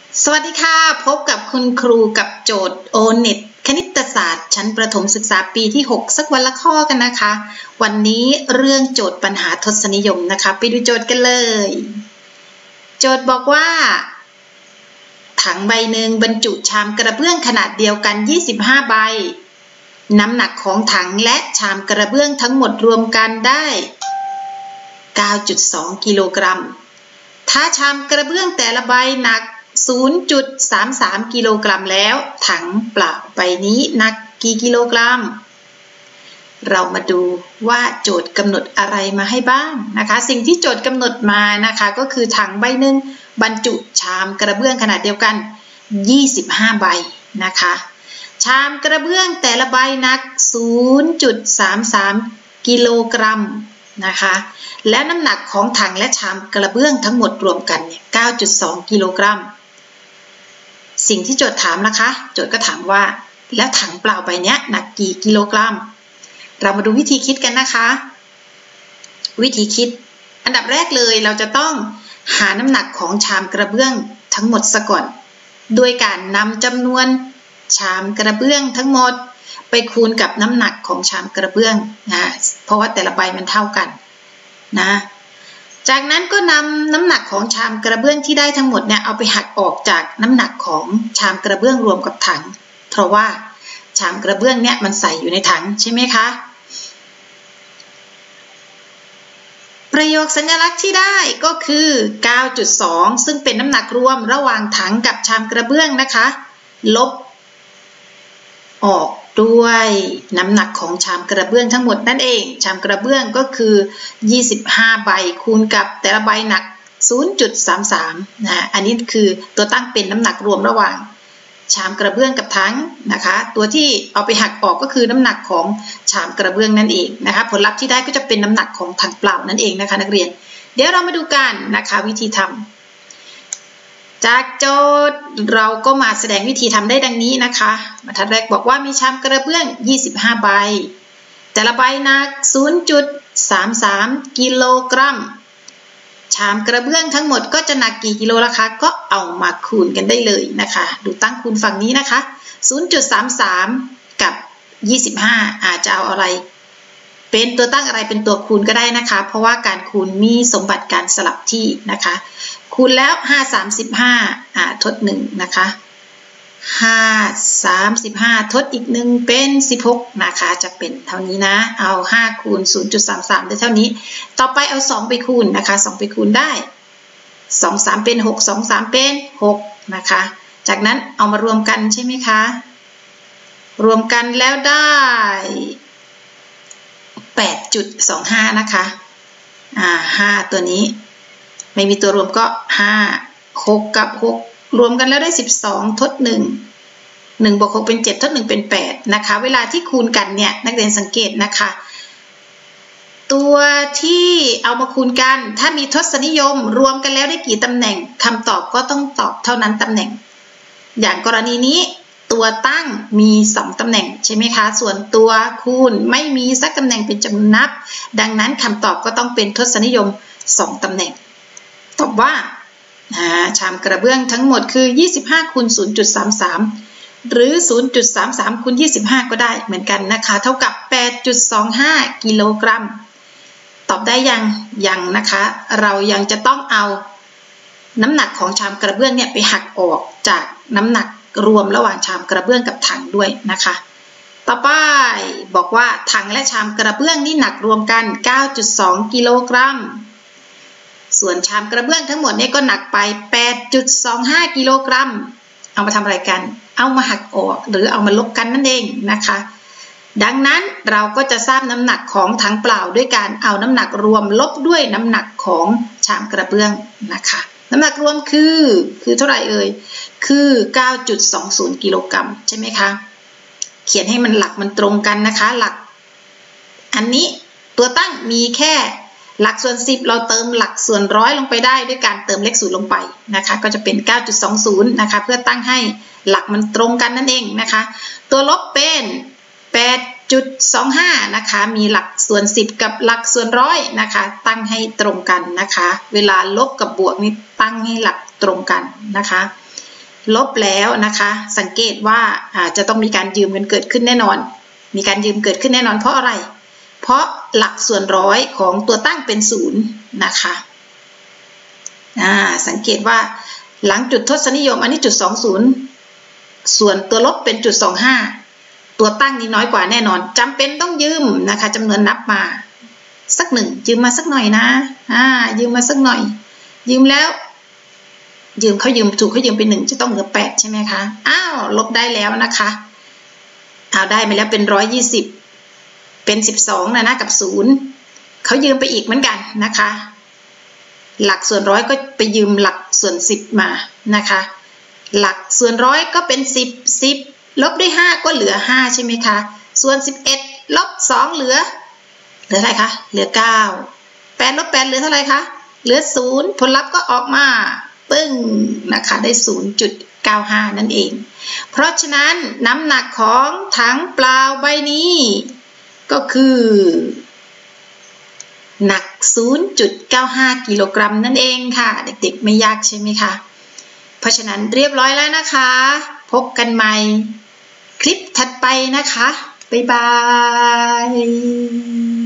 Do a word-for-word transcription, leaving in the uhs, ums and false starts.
สวัสดีค่ะพบกับคุณครูกับโจทย์ โอ เน็ต คณิตศาสตร์ชั้นประถมศึกษาปีที่หกสักวันละข้อกันนะคะวันนี้เรื่องโจทย์ปัญหาทศนิยมนะคะไปดูโจทย์กันเลยโจทย์บอกว่าถังใบหนึ่งบรรจุชามกระเบื้องขนาดเดียวกันยี่สิบห้าใบน้ำหนักของถังและชามกระเบื้องทั้งหมดรวมกันได้ เก้าจุดสอง กิโลกรัมถ้าชามกระเบื้องแต่ละใบหนักศูนย์จุดสามสาม กิโลกรัมแล้วถังเปล่าใบนี้หนักกี่กิโลกรัมเรามาดูว่าโจทย์กำหนดอะไรมาให้บ้างนะคะสิ่งที่โจทย์กำหนดมานะคะก็คือถังใบหนึ่งบรรจุชามกระเบื้องขนาดเดียวกันยี่สิบห้าใบนะคะชามกระเบื้องแต่ละใบหนัก ศูนย์จุดสามสาม กิโลกรัมนะคะและน้ำหนักของถังและชามกระเบื้องทั้งหมดรวมกันเนี่ย เก้าจุดสอง กิโลกรัมสิ่งที่โจทย์ถามนะคะโจทย์ก็ถามว่าแล้วถังเปล่าใบนี้หนักกี่กิโลกรัมเรามาดูวิธีคิดกันนะคะวิธีคิดอันดับแรกเลยเราจะต้องหาน้ำหนักของชามกระเบื้องทั้งหมดซะก่อนโดยการนำจำนวนชามกระเบื้องทั้งหมดไปคูณกับน้ำหนักของชามกระเบื้องนะเพราะว่าแต่ละใบมันเท่ากันนะจากนั้นก็นำน้ำหนักของชามกระเบื้องที่ได้ทั้งหมดเนี่ยเอาไปหักออกจากน้ำหนักของชามกระเบื้องรวมกับถังเพราะว่าชามกระเบื้องเนี่ยมันใส่อยู่ในถังใช่ไหมคะประโยคสัญลักษณ์ที่ได้ก็คือ เก้าจุดสอง ซึ่งเป็นน้ำหนักรวมระหว่างถังกับชามกระเบื้องนะคะลบออกด้วยน้ำหนักของชามกระเบื้องทั้งหมดนั่นเองชามกระเบื้องก็คือยี่สิบห้าใบคูณกับแต่ละใบหนัก ศูนย์จุดสามสาม นะอันนี้คือตัวตั้งเป็นน้ำหนักรวมระหว่างชามกระเบื้องกับถังนะคะตัวที่เอาไปหักออกก็คือน้ำหนักของชามกระเบื้องนั่นเองนะคะผลลัพธ์ที่ได้ก็จะเป็นน้ำหนักของถังเปล่านั่นเองนะคะนักเรียนเดี๋ยวเรามาดูกันนะคะวิธีทำจากโจทย์เราก็มาแสดงวิธีทำได้ดังนี้นะคะบรรทัดแรกบอกว่ามีชามกระเบื้องยี่สิบห้าใบแต่ละใบหนัก ศูนย์จุดสามสาม กิโลกรัมชามกระเบื้องทั้งหมดก็จะหนักกี่กิโลล่ะคะก็เอามาคูณกันได้เลยนะคะดูตั้งคูณฝั่งนี้นะคะ ศูนย์จุดสามสาม กับยี่สิบห้าอาจจะเอาอะไรเป็นตัวตั้งอะไรเป็นตัวคูณก็ได้นะคะเพราะว่าการคูณมีสมบัติการสลับที่นะคะคูณแล้วห้า สามสิบห้าอ่าทดหนึ่งนะคะห้า สามสิบห้าทดอีกหนึ่งเป็นสิบหกนะคะจะเป็นเท่านี้นะเอาห้าคูณ ศูนย์จุดสามสาม ได้เท่านี้ต่อไปเอาสองไปคูณนะคะสองไปคูณได้สอง สามเป็นหก สอง สามเป็นหกนะคะจากนั้นเอามารวมกันใช่ไหมคะรวมกันแล้วได้ แปดจุดสองห้า นะคะอ่าห้าตัวนี้ไม่มีตัวรวมก็ห้า หกกับหกรวมกันแล้วได้สิบสองทดหนึ่ง หนึ่งบวกหกเป็นเจ็ดทดหนึ่งเป็นแปดนะคะเวลาที่คูณกันเนี่ยนักเรียนสังเกตนะคะตัวที่เอามาคูณกันถ้ามีทศนิยมรวมกันแล้วได้กี่ตำแหน่งคำตอบก็ต้องตอบเท่านั้นตำแหน่งอย่างกรณีนี้ตัวตั้งมีสองตำแหน่งใช่ไหมคะส่วนตัวคูณไม่มีสักตำแหน่งเป็นจำนวนนับดังนั้นคำตอบก็ต้องเป็นทศนิยมสองตำแหน่งตอบว่าชามกระเบื้องทั้งหมดคือยี่สิบห้าคูณ ศูนย์จุดสามสาม หรือ ศูนย์จุดสามสาม คูณ ยี่สิบห้า ก็ได้เหมือนกันนะคะเท่ากับ แปดจุดสองห้า กิโลกรัมตอบได้ยังยังนะคะเรายังจะต้องเอาน้ำหนักของชามกระเบื้องเนี่ยไปหักออกจากน้ำหนักรวมระหว่างชามกระเบื้องกับถังด้วยนะคะต่อไปบอกว่าถังและชามกระเบื้องนี่หนักรวมกัน เก้าจุดสอง กิโลกรัมส่วนชามกระเบื้องทั้งหมดนี่ก็หนักไป แปดจุดสองห้า กิโลกรัมเอามาทำอะไรกันเอามาหักออกหรือเอามาลบกันนั่นเองนะคะดังนั้นเราก็จะทราบน้ำหนักของถังเปล่าด้วยการเอาน้ำหนักรวมลบด้วยน้ำหนักของชามกระเบื้องนะคะน้ำหนักรวมคือคือเท่าไหร่เอ่ยคือ เก้าจุดสองศูนย์ กิโลกรัมใช่ไหมคะเขียนให้มันหลักมันตรงกันนะคะหลักอันนี้ตัวตั้งมีแค่หลักส่วนสิบเราเติมหลักส่วนร้อยลงไปได้ด้วยการเติมเลขศูนย์ลงไปนะคะก็จะเป็น เก้าจุดสองศูนย์ นะคะเพื่อตั้งให้หลักมันตรงกันนั่นเองนะคะตัวลบเป็น แปดจุดสองห้า นะคะมีหลักส่วนสิบกับหลักส่วนร้อยนะคะตั้งให้ตรงกันนะคะเวลาลบกับบวกนี่ตั้งให้หลักตรงกันนะคะลบแล้วนะคะสังเกตว่าจะต้องมีการยืมกันเกิดขึ้นแน่นอนมีการยืมเกิดขึ้นแน่นอนเพราะอะไรเพราะหลักส่วนร้อยของตัวตั้งเป็นศูนย์นะคะอ่าสังเกตว่าหลังจุดทศนิยมอันนี้จุดสองศูนย์ส่วนตัวลบเป็นจุดสองห้าตัวตั้งนี้น้อยกว่าแน่นอนจำเป็นต้องยืมนะคะจำนวนนับมาสักหนึ่งยืมมาสักหน่อยนะอ่ายืมมาสักหน่อยยืมแล้วยืมเขายืมถูกเขายืมไปหนึ่งจะต้องเหลือแปดใช่ไหมคะอ้าวลบได้แล้วนะคะเอาได้มาแล้วเป็นร้อยยี่สิบเป็นสิบสองนะนะกับศูนย์เขายืมไปอีกเหมือนกันนะคะหลักส่วนร้อยก็ไปยืมหลักส่วนสิบมานะคะหลักส่วนร้อยก็เป็นสิบ สิบลบด้วยห้าก็เหลือห้าใช่ไหมคะส่วนสิบเอ็ดลบสองเหลือเหลือเท่าไหร่คะเหลือเก้า แปดลบแปดเหลือเท่าไหร่คะเหลือศูนย์ผลลัพธ์ก็ออกมาปึ้งนะคะได้ ศูนย์จุดเก้าห้า นั่นเองเพราะฉะนั้นน้ำหนักของถังเปล่าใบนี้ก็คือหนัก ศูนย์จุดเก้าห้า กิโลกรัมนั่นเองค่ะเด็กๆไม่ยากใช่ไหมคะเพราะฉะนั้นเรียบร้อยแล้วนะคะพบกันใหม่คลิปถัดไปนะคะบ๊ายบาย